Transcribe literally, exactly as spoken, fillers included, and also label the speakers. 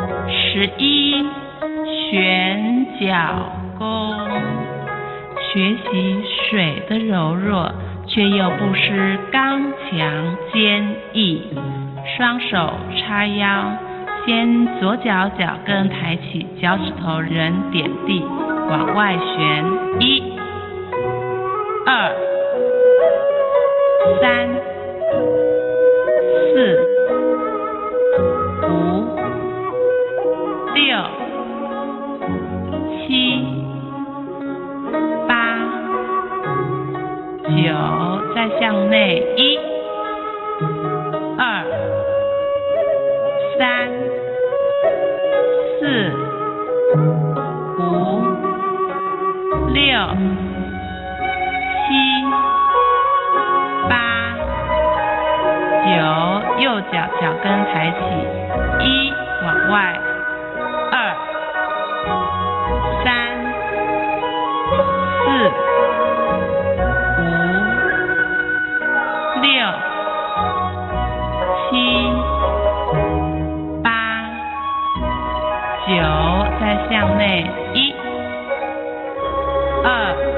Speaker 1: 十一，旋脚功。学习水的柔弱，却又不失刚强坚毅。双手叉腰，先左脚脚跟抬起，脚趾头仍点地，往外旋。一、二、三、四、五、六、七、八、九，再向内。一、二、三、四、五、六、七、八、九，右脚脚跟抬起，一，往外，二、三、四、五、六、七、八、九，再向内，一、二、